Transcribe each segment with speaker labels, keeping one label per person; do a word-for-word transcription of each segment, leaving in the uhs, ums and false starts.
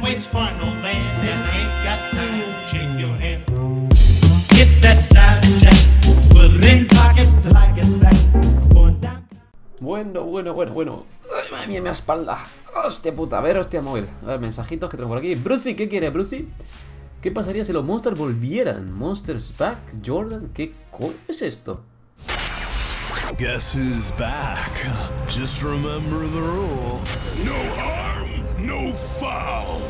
Speaker 1: always final man, and I ain't got time to shake your hand. Get that style check, put it in pockets till I get back. Going down.
Speaker 2: Bueno, bueno, bueno, bueno. Ay, madre mía, mi espalda. Hostia puta, a ver, hostia móvil. A ver, mensajitos que tengo por aquí. Brucey, ¿qué quiere, Brucey? ¿Qué pasaría si los Monsters volvieran? Monsters back, Jordan, ¿qué coño es esto?
Speaker 3: Guess who's back? Just remember the rule. No harm, no foul.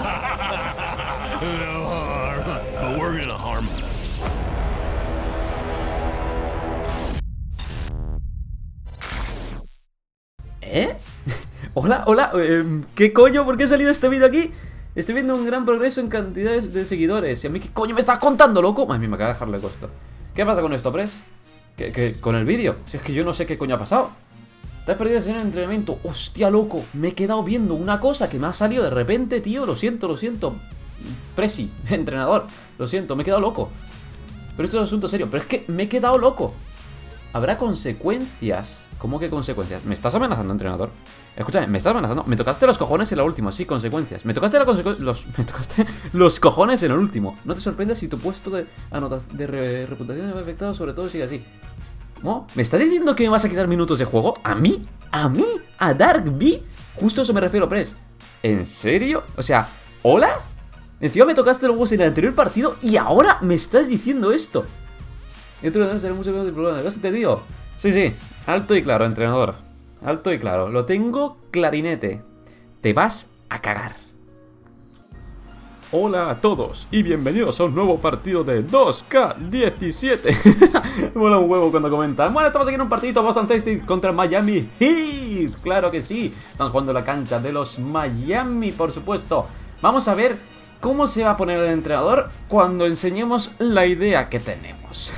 Speaker 3: No harm, but we're gonna harm him.
Speaker 2: ¿Eh? Hola, hola, eh, ¿qué coño? ¿Por qué ha salido este vídeo aquí? Estoy viendo un gran progreso en cantidades de seguidores. ¿Y a mí qué coño me estás contando, loco? Madre mía, me acaba de dejarle costo. ¿Qué pasa con esto, Pres? ¿Qué, qué, con el vídeo? Si es que yo no sé qué coño ha pasado. Te has perdido el señor de entrenamiento. Hostia, loco, me he quedado viendo una cosa que me ha salido de repente, tío. Lo siento, lo siento. Presi, entrenador, lo siento, me he quedado loco. Pero esto es un asunto serio. Pero es que me he quedado loco. ¿Habrá consecuencias? ¿Cómo que consecuencias? ¿Me estás amenazando, entrenador? Escúchame, ¿me estás amenazando? Me tocaste los cojones en la última, sí, consecuencias. Me tocaste, la consecu los, me tocaste los cojones en el último. No te sorprendas si tu puesto de, de re reputación me ha afectado, sobre todo si sigue así. ¿Cómo? ¿Me estás diciendo que me vas a quitar minutos de juego? ¿A mí? ¿A mí? ¿A Dark B? Justo a eso me refiero, Pres. ¿En serio? O sea, ¿hola? Encima me tocaste los huevos en el anterior partido y ahora me estás diciendo esto. Entrenador, será mucho menos de problema. ¿Lo has entendido? Sí, sí. Alto y claro, entrenador. Alto y claro. Lo tengo clarinete. Te vas a cagar. Hola a todos y bienvenidos a un nuevo partido de dos K diecisiete. Mola un huevo cuando comentan. Bueno, estamos aquí en un partidito Boston Tasty contra Miami Heat. Claro que sí. Estamos jugando en la cancha de los Miami, por supuesto. Vamos a ver cómo se va a poner el entrenador cuando enseñemos la idea que tenemos.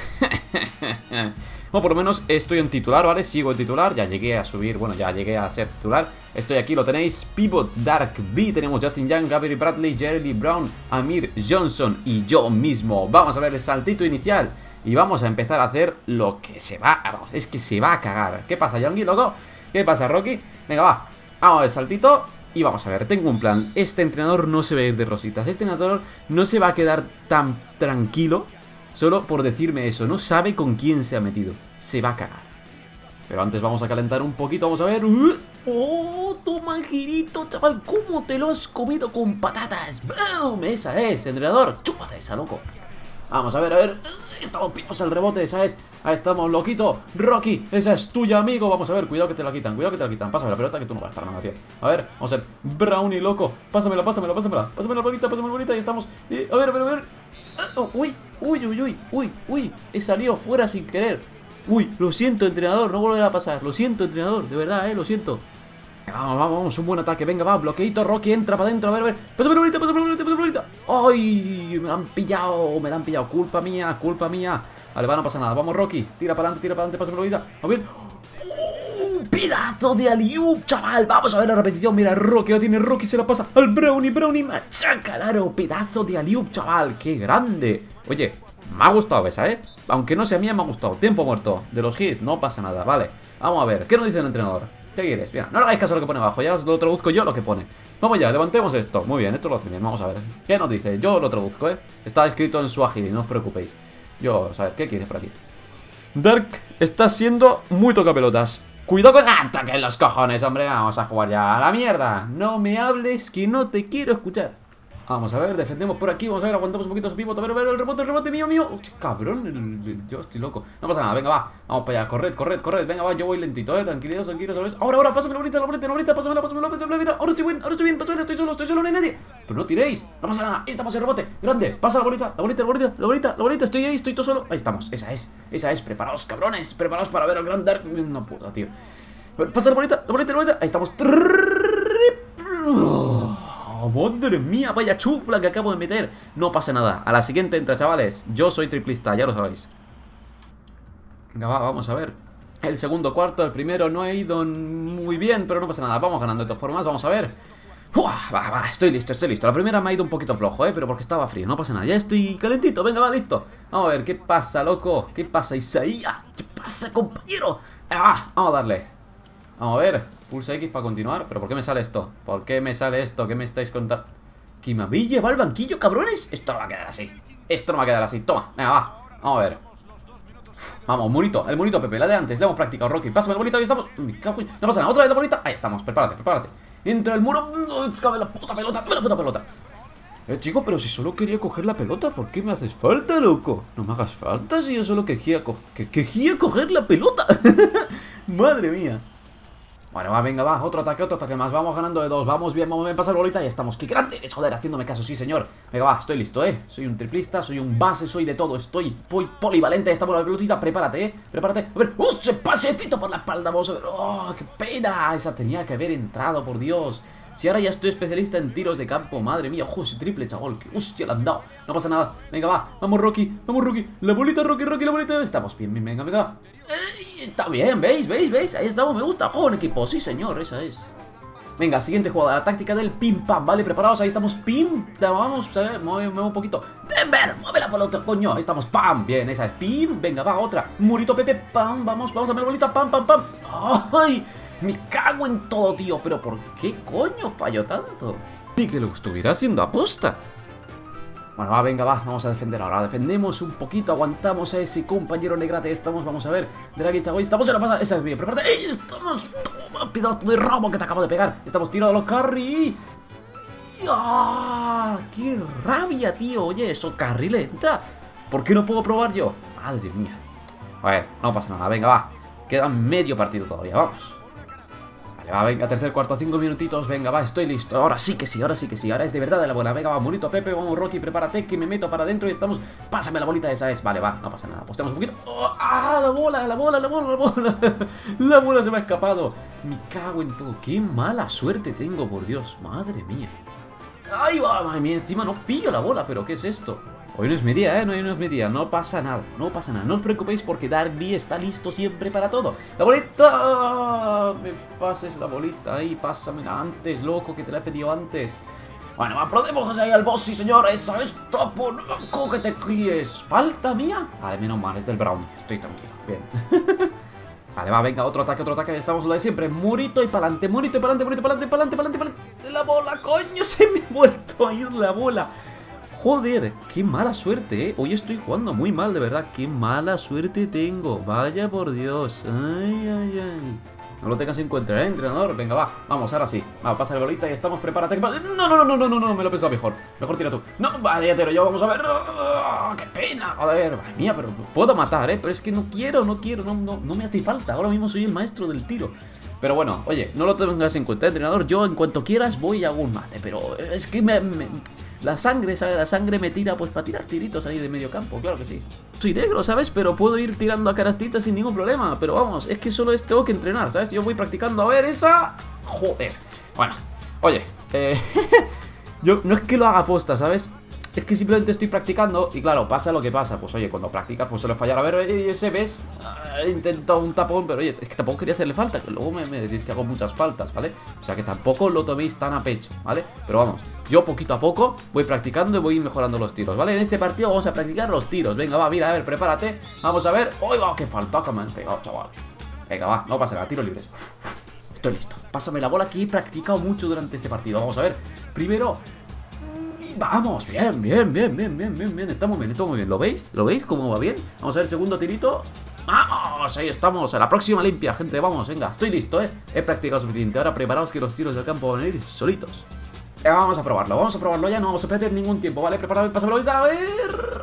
Speaker 2: Bueno, por lo menos estoy en titular, ¿vale? Sigo en titular, ya llegué a subir, bueno, ya llegué a ser titular. Estoy aquí, lo tenéis, Pivot, Dark B. Tenemos Justin Young, Gabriel Bradley, Jerry Brown, Amir Johnson y yo mismo. Vamos a ver el saltito inicial y vamos a empezar a hacer lo que se va, vamos, es que se va a cagar. ¿Qué pasa, Youngie, loco? ¿Qué pasa, Rocky? Venga, va, vamos a ver el saltito. Y vamos a ver, tengo un plan. Este entrenador no se va a ir de rositas. Este entrenador no se va a quedar tan tranquilo solo por decirme eso. No sabe con quién se ha metido. Se va a cagar. Pero antes vamos a calentar un poquito. Vamos a ver. ¡Oh, toma, girito, chaval! ¿Cómo te lo has comido con patatas? ¡Bum! Esa es, entrenador. Chúpate esa, loco. Vamos a ver, a ver. Estamos picos al rebote, esa es. Ahí estamos, loquito. Rocky, esa es tuya, amigo. Vamos a ver, cuidado que te la quitan, cuidado que te la quitan. Pásame la pelota que tú no vas para nada, tío. A ver, vamos a ver. Brownie, loco. Pásamela, pásamela, pásamela. Pásame la bolita, pásame la bolita. Ahí estamos. Y, a ver, a ver, a ver. Oh, uy, uy, uy, uy, uy, uy. He salido fuera sin querer. Uy, lo siento, entrenador. No volverá a pasar. Lo siento, entrenador. De verdad, eh, lo siento. Vamos, vamos, vamos, un buen ataque, venga, va, bloqueito, Rocky, entra para adentro, a ver, a ver, pásame la bolita, pásame la bolita, pásame la bolita. ¡Ay! Me la han pillado, me la han pillado, culpa mía, culpa mía. Vale, va, no pasa nada, vamos, Rocky, tira para adelante, tira para adelante, pásame la bolita, a ver. ¡Un pedazo de alley-oop, chaval! Vamos a ver la repetición, mira, Rocky, la tiene Rocky, se la pasa al Brownie, Brownie, machaca, claro, pedazo de alley-oop, chaval, qué grande. Oye, me ha gustado esa, ¿eh? Aunque no sea mía, me ha gustado, tiempo muerto, de los hits, no pasa nada, vale. Vamos a ver, ¿qué nos dice el entrenador? ¿Qué quieres? Mira, no le hagáis caso a lo que pone abajo, ya os lo traduzco yo lo que pone. Vamos ya, levantemos esto. Muy bien, esto lo hace bien, vamos a ver. ¿Qué nos dice? Yo lo traduzco, ¿eh? Está escrito en Swahili, no os preocupéis. Yo, a ver, ¿qué quieres por aquí? Dark, estás siendo muy tocapelotas. Cuidado con... ¡Ataque en los cojones, hombre! Vamos a jugar ya a la mierda. No me hables que no te quiero escuchar. Vamos a ver, defendemos por aquí, vamos a ver, aguantamos un poquito su pivot, a ver, a ver, el rebote, el rebote mío, mío. ¡Oh, qué cabrón! El, el, yo estoy loco. No pasa nada, venga, va. Vamos para allá, corred, corred, corred. Venga, va, yo voy lentito, eh. Tranquilitos, tranquilos, ¿sabes? Ahora, ahora, pásame la bolita, la bolita, la bolita, pásamela, pásamela, pásamela, pásamela. Ahora estoy bien, ahora estoy bien, pásamela, estoy solo, estoy solo, no hay nadie. Pero no tiréis, no pasa nada. Ahí estamos, el rebote, grande. Pasa la bolita, la bolita, la bolita, la bolita, la bolita. Estoy ahí, estoy todo solo. Ahí estamos, esa es, esa es. Preparaos, cabrones, preparaos para ver al gran Dark. No puedo, tío. Pasa la bolita, la bolita, la bolita. Ahí estamos. Oh, madre mía, vaya chufla que acabo de meter. No pasa nada, a la siguiente entra, chavales. Yo soy triplista, ya lo sabéis. Venga, va, vamos a ver. El segundo cuarto, el primero no ha ido muy bien, pero no pasa nada, vamos ganando de todas formas, vamos a ver. Uah, va, va, estoy listo, estoy listo. La primera me ha ido un poquito flojo, eh, pero porque estaba frío, no pasa nada. Ya estoy calentito, venga, va, listo. Vamos a ver, ¿qué pasa, loco? ¿Qué pasa, Isaías? ¿Qué pasa, compañero? Ah, vamos a darle. Vamos a ver, pulsa X para continuar. ¿Pero por qué me sale esto? ¿Por qué me sale esto? ¿Qué me estáis contando? ¿Que me habéis llevado al banquillo, cabrones? Esto no va a quedar así. Esto no va a quedar así. Toma, venga, va. Vamos a ver. Vamos, Murito, el Murito Pepe, la de antes. Le hemos practicado, Rocky. Pásame el bolito y estamos. Me cago en... No pasa nada, otra vez la bolita. Ahí estamos, prepárate, prepárate. Entra el muro. No, cabe la puta pelota, la puta pelota. Eh, chico, pero si solo quería coger la pelota, ¿por qué me haces falta, loco? No me hagas falta si yo solo quería, co que quería coger la pelota. Madre mía. Bueno, va, venga, va, otro ataque, otro ataque más. Vamos ganando de dos, vamos bien, vamos bien, pasa la bolita y estamos. ¡Qué grande eres, joder! Haciéndome caso, sí, señor. Venga, va, estoy listo, ¿eh? Soy un triplista, soy un base, soy de todo. Estoy pol polivalente, estamos en la pelotita. Prepárate, ¿eh? Prepárate. A ver, ¡uh! ¡Se pasecito por la espalda! Vamos a ver. ¡Oh, qué pena! Esa tenía que haber entrado, por Dios. Si ahora ya estoy especialista en tiros de campo, madre mía, ojo, ese triple, chaval, que hostia, le han dado. No pasa nada, venga, va, vamos, Rocky, vamos, Rocky, la bolita, Rocky, Rocky, la bolita. Estamos bien, bien, venga, venga. Ey, está bien, ¿veis? ¿Veis? ¿Veis? Ahí estamos, me gusta, juego en equipo, sí, señor, esa es. Venga, siguiente jugada, la táctica del pim pam, ¿vale? Preparados, ahí estamos, pim, vamos, a ver, mueve, mueve un poquito. Denver, mueve la pelota, coño, ahí estamos, pam, bien, esa es, pim, venga, va, otra. Murito Pepe, pam, vamos, vamos a ver la bolita, pam, pam, pam. ¡Ay! Me cago en todo, tío, pero ¿por qué coño fallo tanto? Ni que lo estuviera haciendo aposta. Bueno, va, venga, va, vamos a defender ahora. Defendemos un poquito, aguantamos a ese compañero negrate. Estamos, vamos a ver, Draghi Chagoy, estamos en la pasada. Esa es bien, prepárate. ¡Ey! Estamos, toma, pedazo de robo que te acabo de pegar. Estamos tirados a los carry. ¡Ah! ¡Qué rabia, tío! Oye, eso carry lenta. ¿Por qué no puedo probar yo? Madre mía. A ver, no pasa nada, venga, va. Queda medio partido todavía, vamos. Va, venga, tercer cuarto, cinco minutitos, venga, va, estoy listo. Ahora sí que sí, ahora sí que sí, ahora es de verdad de la buena. Venga, va, Murito Pepe, vamos, Rocky, prepárate, que me meto para adentro y estamos. Pásame la bolita, esa es, vale, va, no pasa nada. Apostemos un poquito. Oh, ¡ah, la bola, la bola, la bola, la bola! La bola se me ha escapado. Me cago en todo, qué mala suerte tengo, por Dios, madre mía. ¡Ay, va, madre mía! Encima no pillo la bola, pero ¿qué es esto? Hoy no es mi día, ¿eh? No, hoy no es mi día. No pasa nada, no pasa nada. No os preocupéis porque Darby está listo siempre para todo. ¡La bolita! Me pases la bolita ahí, pásamela antes, loco, que te la he pedido antes. Bueno, aplaudemos ahí al boss, sí, señor. Esa es topo, loco, que te críes. ¿Falta mía? Vale, menos mal, es del Brownie. Estoy tranquilo, bien. Vale, va, venga, otro ataque, otro ataque. Estamos lo de siempre. Murito y pa'lante, Murito y pa'lante, Murito y pa'lante, pa'lante, pa'lante, pa'lante. La bola, coño, se me ha vuelto a ir la bola. Joder, qué mala suerte, ¿eh? Hoy estoy jugando muy mal, de verdad. Qué mala suerte tengo. Vaya por Dios. Ay, ay, ay. No lo tengas en cuenta, ¿eh, entrenador? Venga, va. Vamos, ahora sí. Va, pasa el bolita y estamos. Prepárate. No, no, no, no, no, no, no. Me lo he pensado mejor. Mejor tira tú. No, vaya, pero yo vamos a ver. ¡Oh, qué pena! Joder, madre mía, pero puedo matar, ¿eh? Pero es que no quiero, no quiero. No, no, no me hace falta. Ahora mismo soy el maestro del tiro. Pero bueno, oye, no lo tengas en cuenta, entrenador. Yo en cuanto quieras voy a un mate. Pero es que me... me... La sangre, ¿sabes? La sangre me tira pues para tirar tiritos ahí de medio campo, claro que sí. Soy negro, ¿sabes? Pero puedo ir tirando a canastitas sin ningún problema. Pero vamos, es que solo es, tengo que entrenar, ¿sabes? Yo voy practicando, a ver, esa... Joder. Bueno, oye, eh... yo no es que lo haga aposta, ¿sabes? Es que simplemente estoy practicando y claro, pasa lo que pasa. Pues oye, cuando practicas pues suele fallar. A ver, ese ves, he intentado un tapón, pero oye, es que tampoco quería hacerle falta, que luego me, me decís que hago muchas faltas, ¿vale? O sea que tampoco lo toméis tan a pecho, ¿vale? Pero vamos, yo poquito a poco voy practicando y voy mejorando los tiros, ¿vale? En este partido vamos a practicar los tiros. Venga, va, mira, a ver, prepárate. Vamos a ver. ¡Uy, va! ¡Qué faltaca me han pegado, chaval! Venga, va, no pasa nada, tiro libres. Estoy listo. Pásame la bola que he practicado mucho durante este partido. Vamos a ver. Primero... Vamos, bien, bien, bien, bien, bien, bien, bien. Estamos bien, estamos bien. ¿Lo veis? ¿Lo veis cómo va bien? Vamos a ver el segundo tirito. ¡Vamos! Ahí estamos. A la próxima limpia, gente. Vamos, venga. Estoy listo, ¿eh? He practicado suficiente. Ahora preparaos que los tiros del campo van a ir solitos. Venga, vamos a probarlo. Vamos a probarlo ya. No vamos a perder ningún tiempo, ¿vale? Preparado. Pásame la bolita. A ver.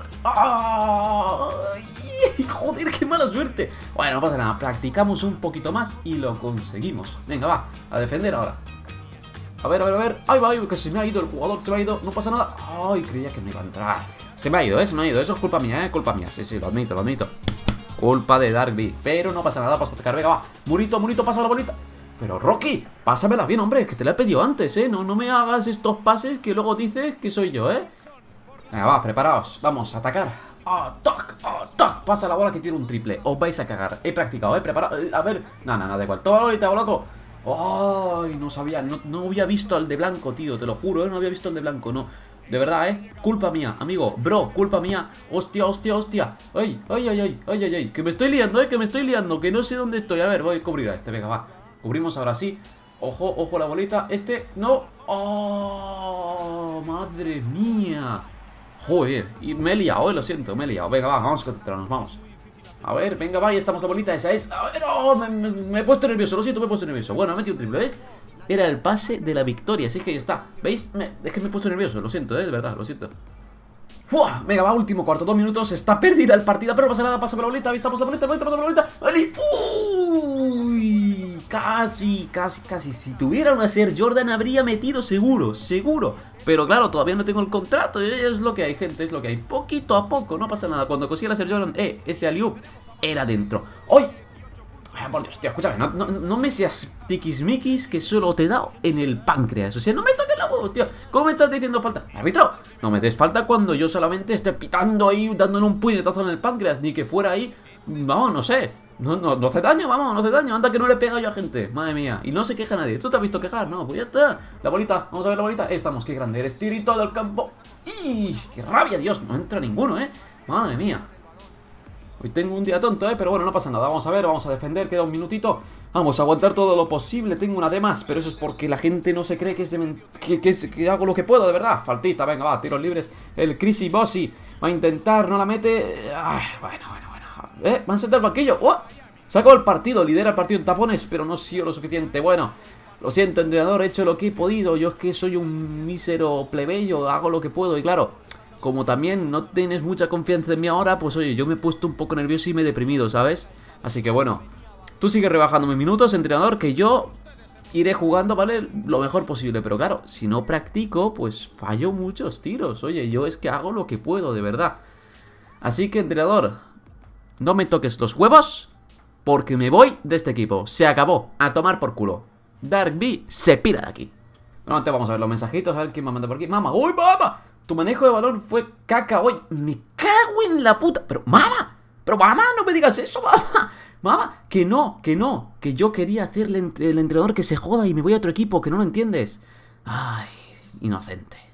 Speaker 2: ¡Ay! Joder, qué mala suerte. Bueno, no pasa nada. Practicamos un poquito más y lo conseguimos. Venga, va. A defender ahora. A ver, a ver, a ver. ¡Ay, va! Que se me ha ido el jugador, se me ha ido. No pasa nada. ¡Ay! Creía que me iba a entrar. Se me ha ido, ¿eh? Se me ha ido. Eso es culpa mía, ¿eh? Culpa mía. Sí, sí, lo admito, lo admito. Culpa de Darby. Pero no pasa nada, vamos a atacar. Venga, va. Murito, Murito, pasa la bolita. Pero, Rocky, pásamela bien, hombre. Que te la he pedido antes, ¿eh? No, no me hagas estos pases que luego dices que soy yo, ¿eh? Venga, va, preparaos. Vamos a atacar. ¡Ah, toc! ¡Ah, toc! Pasa la bola que tiene un triple. Os vais a cagar. He practicado, ¿eh? Preparado. A ver. No, no, no, da igual. Toma la bolita, loco. ¡Ay! No sabía, no, no había visto al de blanco, tío, te lo juro, ¿eh? No había visto al de blanco, no. De verdad, ¿eh? Culpa mía, amigo, bro, culpa mía. Hostia, hostia, hostia. ¡Ay, ay, ay, ay, ay, ay, ay! Que me estoy liando, ¿eh? Que me estoy liando, que no sé dónde estoy. A ver, voy a cubrir a este, venga, va. Cubrimos ahora sí. Ojo, ojo la bolita. Este, no. ¡Oh! Madre madre mía. Joder, y me he liado, eh, lo siento, me he liado. Venga, va, vamos a concentrarnos, vamos. A ver, venga, va, ya estamos la bolita, esa es. A ver, oh, me, me, me he puesto nervioso, lo siento, me he puesto nervioso. Bueno, he metido un triple, ¿ves? Era el pase de la victoria, así que ahí está. ¿Veis? Me, es que me he puesto nervioso, lo siento, eh, de verdad, lo siento. ¡Fua! Venga, va, último cuarto, dos minutos. Está perdida el partido, pero no pasa nada, pasa la bolita. Avistamos la bolita, avistamos la bolita. ¡Vale! ¡Uy! Casi, casi, casi. Si tuviera una Ser Jordan, habría metido seguro, seguro. Pero claro, todavía no tengo el contrato. Es lo que hay, gente, es lo que hay. Poquito a poco, no pasa nada. Cuando cosí la Ser Jordan, eh, ese alley-oop era dentro. ¡Hoy! Ay, por Dios, tío, escúchame, no, no, no me seas tiquismiquis que solo te he dado en el páncreas. O sea, no me toques la huevo, tío. ¿Cómo me estás diciendo falta? ¡Árbitro! No me des falta cuando yo solamente esté pitando ahí, dándole un puñetazo en el páncreas. Ni que fuera ahí, vamos, no sé. No, no, no hace daño, vamos, no hace daño. Anda que no le he pegado yo a gente, madre mía. Y no se queja nadie. ¿Tú te has visto quejar? No, pues ya está. La bolita, vamos a ver la bolita. Estamos, qué grande eres, tirito del campo. ¡Y qué rabia, Dios! No entra ninguno, ¿eh? Madre mía. Hoy tengo un día tonto, ¿eh? Pero bueno, no pasa nada. Vamos a ver, vamos a defender. Queda un minutito. Vamos a aguantar todo lo posible. Tengo una de más, pero eso es porque la gente no se cree que es de que, que, es, que hago lo que puedo, de verdad. Faltita, venga, va, tiros libres. El Chrissy Bossy va a intentar, no la mete. Ay, bueno, bueno, bueno. ¿Eh? Va a sentar el banquillo. ¡Oh! Sacó el partido, lidera el partido en tapones, pero no ha sido lo suficiente. Bueno, lo siento, entrenador, he hecho lo que he podido. Yo es que soy un mísero plebeyo, hago lo que puedo. Y claro, como también no tienes mucha confianza en mí ahora, pues oye, yo me he puesto un poco nervioso y me he deprimido, ¿sabes? Así que bueno, tú sigues rebajando mis minutos, entrenador, que yo iré jugando, ¿vale? Lo mejor posible. Pero claro, si no practico, pues fallo muchos tiros. Oye, yo es que hago lo que puedo, de verdad. Así que, entrenador, no me toques los huevos, porque me voy de este equipo. Se acabó, a tomar por culo. Dark B se pira de aquí. Bueno, antes vamos a ver los mensajitos, a ver quién me manda por aquí. Mamá, uy, mamá, tu manejo de balón fue caca hoy. Me cago en la puta. Pero, mamá, pero mamá, no me digas eso, mamá. Mamá, que no, que no. Que yo quería hacerle el entrenador que se joda y me voy a otro equipo, que no lo entiendes. Ay, inocente.